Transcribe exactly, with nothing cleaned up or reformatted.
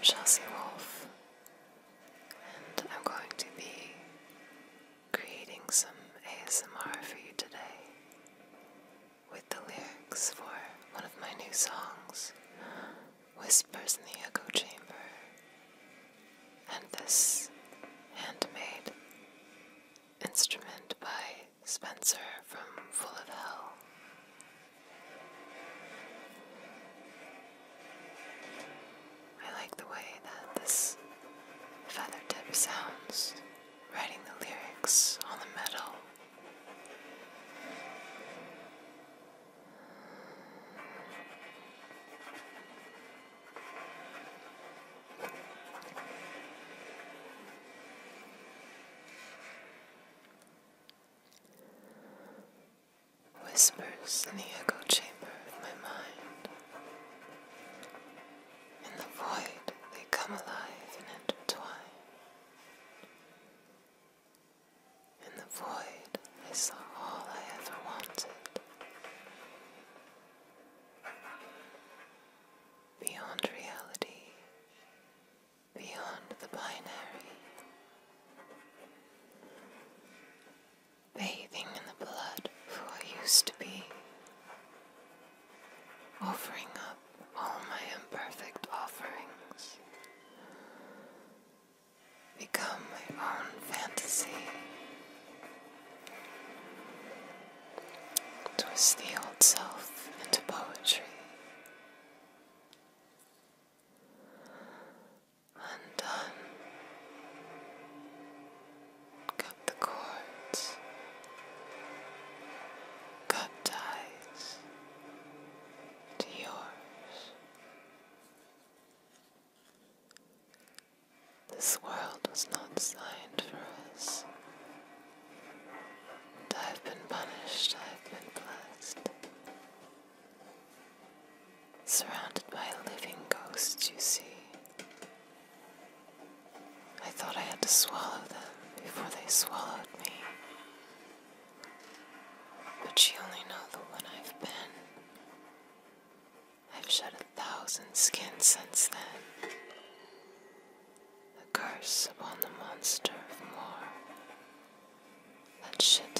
Wolfe, and I'm going to be creating some A S M R for you today with the lyrics for one of my new songs, Whispers in the Echo Chamber, and this handmade instrument by Spencer from Full of Hell. I like the way that this feather tip sounds, writing the lyrics on the metal. Whispers in the echo chamber of my mind. In the void, they come alive and intertwine. In the void, I saw all I ever wanted. Beyond reality, beyond the binary. Bathing in the blood of who I used to be. Offering up all my imperfect offerings. Become my own fantasy. Twist the old self into poetry. Undone. Cut the cords. Cut ties to yours. This world was not designed for us. And I've been punished, I've been blessed. Surrounded by living ghosts, you see. I thought I had to swallow them before they swallowed me. But you only know the one I've been. I've shed a thousand skins since then. A curse upon the monster of more that shit